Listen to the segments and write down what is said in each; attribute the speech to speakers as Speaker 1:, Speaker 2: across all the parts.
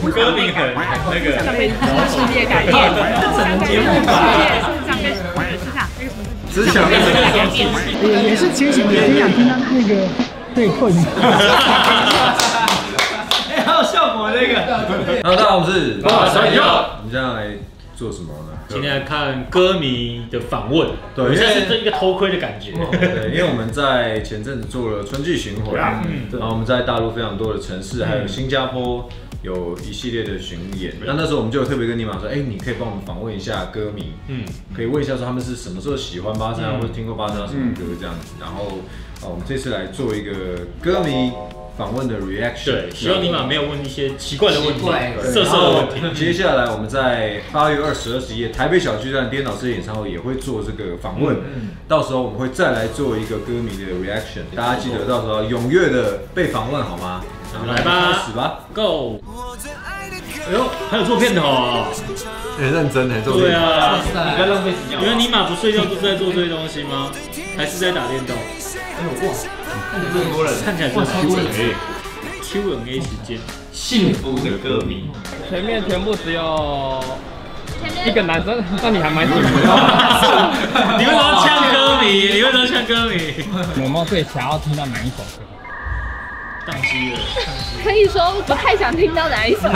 Speaker 1: 歌名很那个，
Speaker 2: 世界改变，节目
Speaker 3: 只想
Speaker 4: 也是前几年想听到那个对扣你。
Speaker 1: 哎，好有效果那个。
Speaker 3: 大家好，我是
Speaker 1: 316，
Speaker 3: 你现在来做什么呢？
Speaker 1: 今天来看歌迷的访问，
Speaker 3: 对，
Speaker 1: 我现在是一个偷窥的感觉。
Speaker 3: 对，因为我们在前阵子做了春季巡回，然后我们在大陆非常多的城市，还有新加坡。有一系列的巡演，那时候我们就有特别跟尼玛说，你可以帮我们访问一下歌迷，可以问一下说他们是什么时候喜欢八三幺，或者听过八三幺什么歌这样子。然后，我们这次来做一个歌迷访问的 reaction。
Speaker 1: 对，希望尼玛没有问一些奇怪的问题、色色的问题。
Speaker 3: 接下来我们在8月20、21台北小巨蛋颠倒式演唱会也会做这个访问，到时候我们会再来做一个歌迷的 reaction， 大家记得到时候踊跃的被访问好吗？
Speaker 1: 来吧，
Speaker 3: 开始吧
Speaker 1: ，Go！ 哎呦，还有做片头啊！
Speaker 3: 很认真哎，
Speaker 1: 对啊，你不要浪费时间。原来尼玛不睡觉都是在做这些东西吗？还是在打电动？哇，这么多人，看起来是 Q&A 时间，幸福的歌迷。
Speaker 5: 前面全部只有一个男生，那你还蛮幸福的。
Speaker 1: 你为什么要呛歌迷？你为什么要呛歌迷？
Speaker 5: 有没有最想要听到哪一首歌？
Speaker 1: 宕机了，
Speaker 2: 可以说不太想听到哪一首，不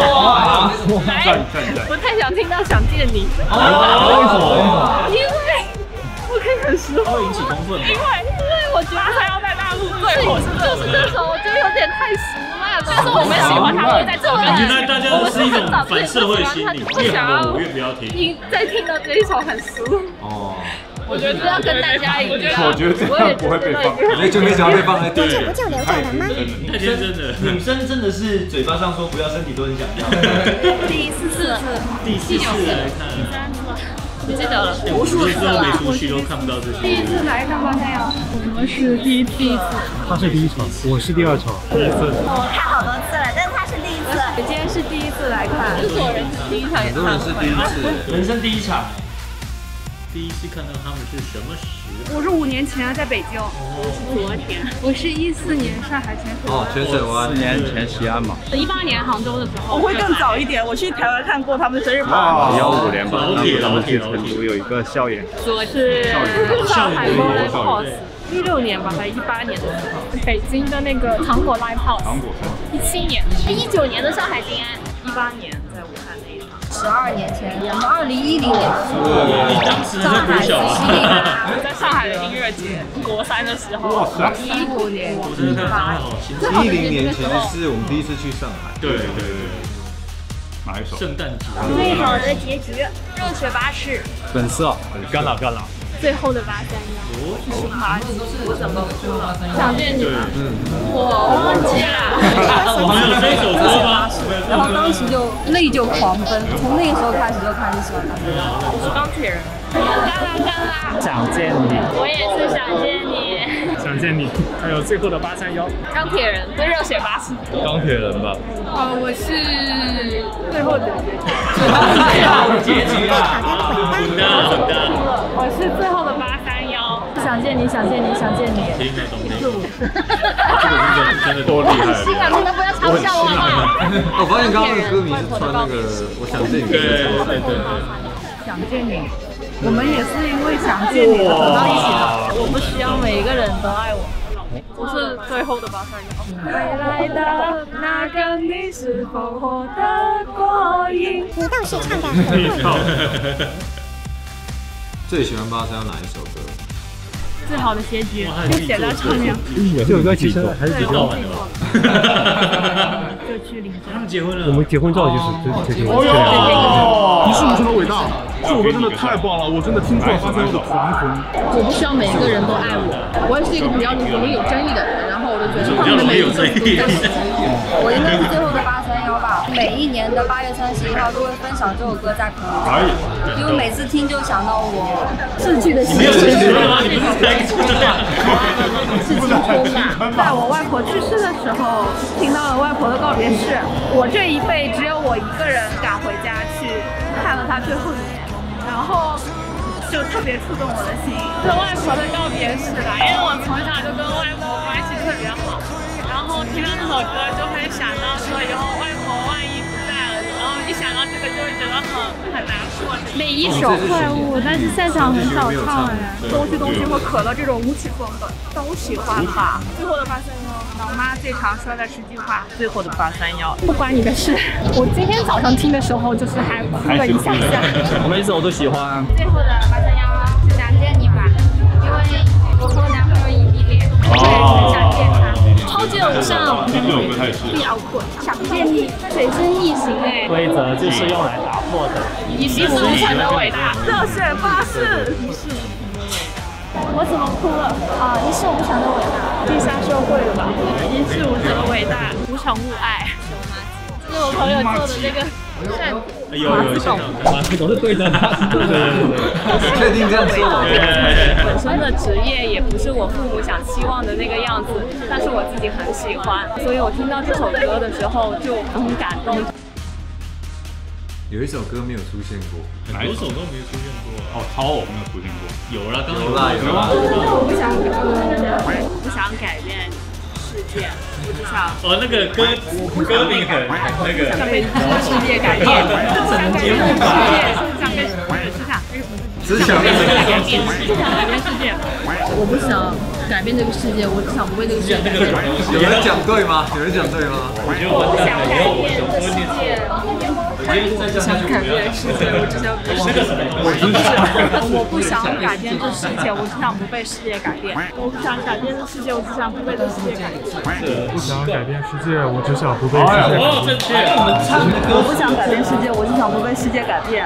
Speaker 2: 太想听到想见你。
Speaker 5: 为什么？
Speaker 2: 因为我可以很实话，
Speaker 1: 会引起公愤吗？
Speaker 2: 因为我觉得他要在大陆最火就是这首，我觉得有点太俗烂了。但是我们喜欢他会在这里。
Speaker 1: 原来大家都是一种反社会心理，越红我越不要听。
Speaker 2: 再听到这一首很俗。哦。我觉得要跟大家一样，
Speaker 3: 我觉得这样不会被放，就没想到被放在对，
Speaker 6: 不就留下来吗？
Speaker 1: 太天真了，
Speaker 7: 女生真的是嘴巴上说不要，身体都很想要。
Speaker 2: 第4次
Speaker 1: 来看，
Speaker 2: 第3次，不记得了，无数次
Speaker 1: 了。每出戏都看不到这些。
Speaker 2: 第1次来看八三幺，我们是第1次，
Speaker 4: 他是第1场，我是第2场。
Speaker 6: 我看好多次了，但是他是第1次。
Speaker 2: 我今天是第1次来看，所有人第1场演唱会，
Speaker 3: 很多人是第1次，
Speaker 7: 人生第1场。
Speaker 1: 第一次看到他们是什么时候？
Speaker 2: 我是5年前在北京，昨天。我是14年上海潜水。
Speaker 3: 潜水湾
Speaker 5: 4年前西安嘛。
Speaker 2: 18年杭州的时候。
Speaker 8: 我会更早一点，我去台湾看过他们的生日趴。
Speaker 5: 15年吧，他们去成都有一个校园。
Speaker 2: 我是上海 Live House。16年吧，还18年的时候，北京的那个糖果 Live House。17年，19年的上海静安，18年在武汉那一场。12年前，我们2010年。
Speaker 1: 你当时还是国小啊？
Speaker 8: 在上海的音乐节，国3的时候。
Speaker 2: 15年。
Speaker 1: 我真的看好新
Speaker 3: 10年前是我们第一次去上海。
Speaker 1: 对。
Speaker 5: 哪一首？
Speaker 1: 圣诞节。
Speaker 6: 最好的结局，
Speaker 2: 热血巴士。
Speaker 5: 粉丝啊，干了。
Speaker 2: 最后的831。我怎么哭了？想见你。我忘记了。
Speaker 1: 我们有这首歌吗？
Speaker 2: 然后当时就泪就狂奔，从那个时候开始就开始喜欢他。我是钢铁人。干啦！
Speaker 5: 想见你。
Speaker 2: 我也是想见你。
Speaker 5: 想见你。还有最后的831。
Speaker 2: 钢铁人跟热血巴士。
Speaker 5: 钢铁人吧。
Speaker 2: 我是最后的
Speaker 1: 结局啊！好的。
Speaker 2: 我是最后的831。想见你，想见你，想见你。
Speaker 1: 听得懂。
Speaker 5: 真的多厉害！
Speaker 2: 心啊，你们不要嘲笑我嘛！
Speaker 3: 我发现刚刚的歌迷是穿那个我想见你。
Speaker 1: 对。
Speaker 2: 想见你，我们也是因为想见你走到一起的。我不需要每一个人都爱我。我是最后的831。未来的那个你是否获得过瘾？
Speaker 6: 你倒是唱得很好。
Speaker 3: 最喜欢831哪一首歌？
Speaker 2: 最好的结局就写在上面。
Speaker 4: 这首歌其实还是比较晚的吧。
Speaker 2: 就去领证。
Speaker 1: 他们结婚了。
Speaker 4: 我们结婚照就是这个。
Speaker 9: 你是不是那么伟大？这首歌真的太棒了，我真的听出了831的黄昏。
Speaker 2: 我不需要每一个人都爱我，我也是一个比较容易有争议的人，然后我就觉得他们的每一首都在喜我应该是最后的831吧。每一年的8月31号都会分享这首歌在朋友圈，因为每次听就想到我逝去的亲人。是青春吧？在我外婆去世的时候，听到了外婆的告别式。我这一辈只有我一个人赶回家去看了她最后一面，然后就特别触动我的心。是外婆的告别式吧，因为我从小就跟外婆关系特别好，然后听到这首歌就会想到说以后外婆万一不每一首怪物，但是现场很少唱哎。东西和可乐这种舞曲风的都喜欢吧。最后的831，老妈最常说的10句话。
Speaker 8: 最后的831，
Speaker 2: 不关你的事。我今天早上听的时候，就是还哭了一下下。
Speaker 5: 我每首都喜欢。
Speaker 2: 最后的831，想见你吧，因为我和我男朋友异地恋，很想见他。超级偶像，不摇滚，想见你，水深逆行哎。
Speaker 1: 规则就是用来打破的。
Speaker 2: 一事无成的伟大，热血巴士。我怎么哭了？啊，一事无成的伟大，地下社会了吧？一事无成的伟大，无偿勿爱。这是我朋友做的那个扇子。
Speaker 5: 马斯董是对的，对。
Speaker 3: 确定这样说吗？
Speaker 2: 本身的职业也不是我父母想期望的那个样子，但是我自己很喜欢，所以我听到这首歌的时候就很感动。
Speaker 3: 有一首歌没有出现过，
Speaker 1: 很多首都没有出现过。
Speaker 9: 哦，超偶没有出现过。
Speaker 1: 有啦，刚刚
Speaker 3: 有啦。
Speaker 2: 我不想改变世界，我只想。
Speaker 1: 哦，那个歌名很那个。
Speaker 2: 想被世界改变，想改变世界，想被
Speaker 3: 只想被世界改变，
Speaker 2: 只想改变世界。我不想改变这个世界，我只想不被这个世界改变。
Speaker 3: 有人讲对吗？有人讲对吗？
Speaker 2: 我不想改变这个世界。想改变世界，我只想被世界改变。我不想改变这世界，我只想不被世界改变。我不想改变这世界，我只想不被这世界改变。
Speaker 9: 不想改变世界，我只想不被世界改变。
Speaker 1: 正确。
Speaker 2: 我不想改变世界，我只想不被世界改变。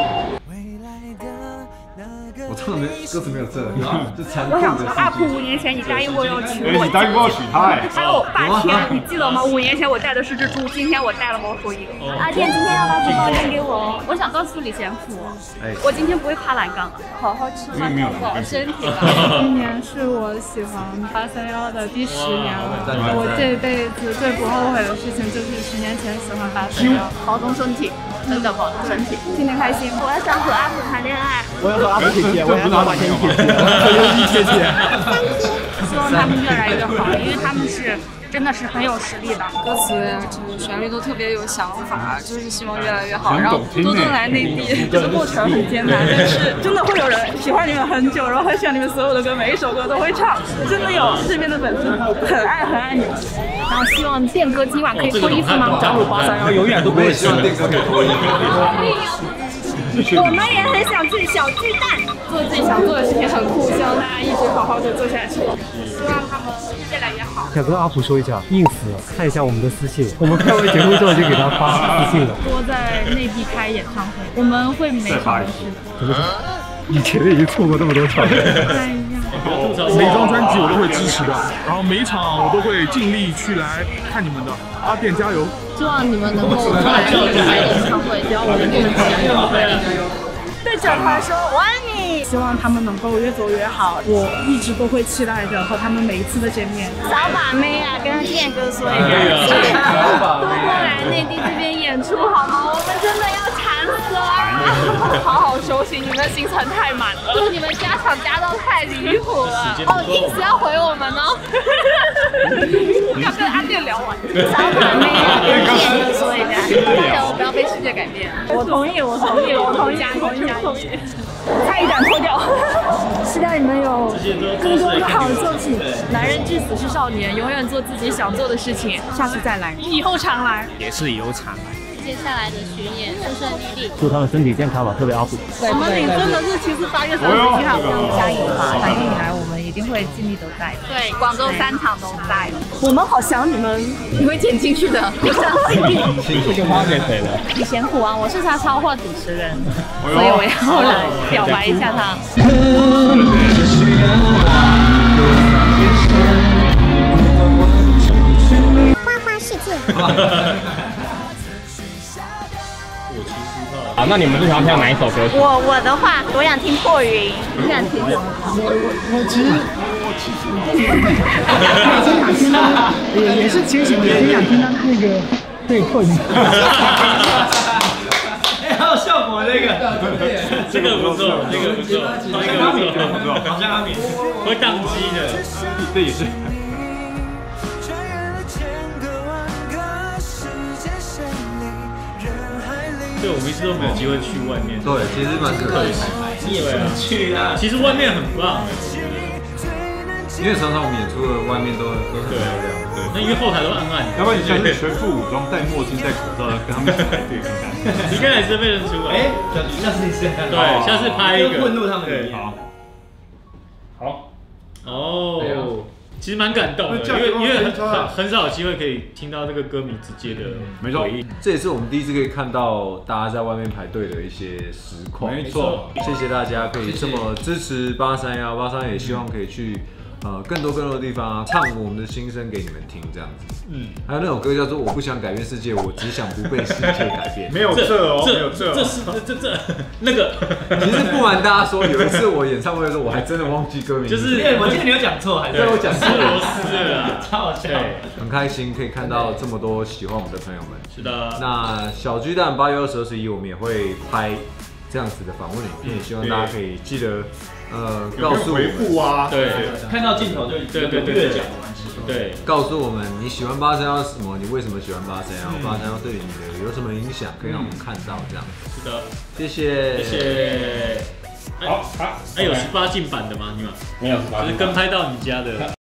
Speaker 3: 我唱的歌词没有这，就残酷的。
Speaker 2: 我想说，UP 5年前你答应我要娶我，
Speaker 9: 你答应我要娶她哎。
Speaker 2: 还有8天，你记得吗？5年前我带的是只猪，今天我带了猫头鹰。
Speaker 6: 阿健今天要把红包扔给我。
Speaker 2: 我想告诉李贤甫，我今天不会爬栏杆了，好好吃饭，保身体吧。今年是我喜欢831的第10年了，我这辈子最不后悔的事情就是10年前喜欢831。保重身体，真的保重身体，天天开心。
Speaker 6: 我要想和阿普谈恋爱。
Speaker 4: 我要和阿普姐姐，我要和马天宇姐姐，优一姐姐。
Speaker 2: 希望他们越来越好，因为他们是真的是很有实力的。
Speaker 10: 歌词呀，这个旋律都特别有想法，就是希望越来越好。然后多多来内地，
Speaker 8: 这个过程很艰难，但是真的会有人喜欢你们很久，然后很喜欢你们所有的歌，每一首歌都会唱，真的有这边的粉丝很爱你们。
Speaker 2: 然后希望电哥今晚可以脱衣服吗？
Speaker 5: 加入831永远都不会
Speaker 3: 希望电哥可以脱衣服。
Speaker 6: 我们也很想去小巨蛋，
Speaker 2: 做自己想做的事情很酷，希望大家一直好好的做下去，希望他们越来越好。
Speaker 4: 想跟阿普说一下，ins 看一下我们的私信，我们开完节目之后就给他发私信了。
Speaker 2: 多在内地开演唱会，我们会每场都去的。
Speaker 4: 以前已经错过那么多场了。
Speaker 9: 每张专辑我都会支持的，然后每一场我都会尽力去来看你们的。阿店加油！
Speaker 2: 希望你们能够来开演唱会，只要我们你们加油！
Speaker 8: 对整团说我爱你，希望他们能够越走越好。我一直都会期待着和他们每一次的见面。
Speaker 6: 小把妹啊，跟店哥说一下，多多来内地这边演出好吗？我们真的要馋死了。
Speaker 2: 好好休息，你们的行程太满了，你们加场加到太离谱了。ins 要回我们哦。要跟阿店聊完。
Speaker 6: 小把妹啊，跟店哥说一下，
Speaker 2: 加油，不要被世界改变。
Speaker 8: 我同意，我同意，我同意，同意。差一点脱掉。
Speaker 10: 期待你们有更多更好的作品。
Speaker 2: 男人至死是少年，永远做自己想做的事情。下次再来，以后常来，
Speaker 4: 也是以后常来。
Speaker 6: 接下来的巡演顺顺利利，
Speaker 4: 祝他们身体健康吧，特别阿普。
Speaker 8: 我们领真的是其实8月31号
Speaker 2: 加油吧！8月以来我们一定会尽力都在。对，广州3场都在。
Speaker 8: 我们好想你们，
Speaker 2: 你会剪进去的，我相信。
Speaker 5: 这个发给谁了？
Speaker 2: 李贤甫啊，我是他超话主持人，所以我要来表白一下他。
Speaker 6: 花花世界。
Speaker 5: 好，那你们最想听哪一首歌曲？
Speaker 6: 我的话，我想听破云，你想听什么？
Speaker 4: 我其实也是前几年挺想听他那个对破云。
Speaker 7: 还有效果那个，
Speaker 1: 这个不错，这个不错，这个不错，好像阿敏会宕机的，
Speaker 9: 这也是。
Speaker 1: 对，我们一直都没有机会去外面。
Speaker 3: 对，其实蛮可惜。
Speaker 7: 你也不能去啊。
Speaker 1: 其实外面很棒，
Speaker 3: 因为常常我们演出的外面都很漂亮。
Speaker 1: 对，那因为后台都暗暗。
Speaker 9: 要不然你像是全副武装、戴墨镜、戴口罩，跟他们一起排队看看。
Speaker 1: 你刚才是被认出来。
Speaker 7: 下次你试看。
Speaker 1: 对，下次拍一个。
Speaker 7: 混入他们里面。
Speaker 9: 好。
Speaker 1: 哦。其实蛮感动的，因为很少有机会可以听到那个歌迷直接的回应。
Speaker 3: 这也是我们第一次可以看到大家在外面排队的一些实况。
Speaker 9: 没错，
Speaker 3: 谢谢大家可以这么支持831，831也希望可以去更多的地方唱我们的心声给你们听，这样子。还有那首歌叫做《我不想改变世界，我只想不被世界改变》。
Speaker 9: 没有这哦，没有这，
Speaker 1: 那个。
Speaker 3: 其实不瞒大家说，有一次我演唱会的时候，我还真的忘记歌名。
Speaker 7: 就是我记得你有讲错，还是
Speaker 3: 我讲错
Speaker 1: 了，
Speaker 7: 超好笑。
Speaker 3: 很开心可以看到这么多喜欢我们的朋友们。
Speaker 1: 是的。
Speaker 3: 那小巨蛋8月20、21，我们也会拍这样子的访问影片，希望大家可以记得告诉我们。
Speaker 1: 对，
Speaker 7: 看到镜头就越讲。
Speaker 1: 对，
Speaker 3: 告诉我们你喜欢831什么，你为什么喜欢831，831对你的有什么影响，可以让我们看到这样。
Speaker 1: 是的，
Speaker 3: 谢谢。
Speaker 1: 好，有18禁版的吗？你们
Speaker 9: 没有18禁，
Speaker 1: 就是跟拍到你家的。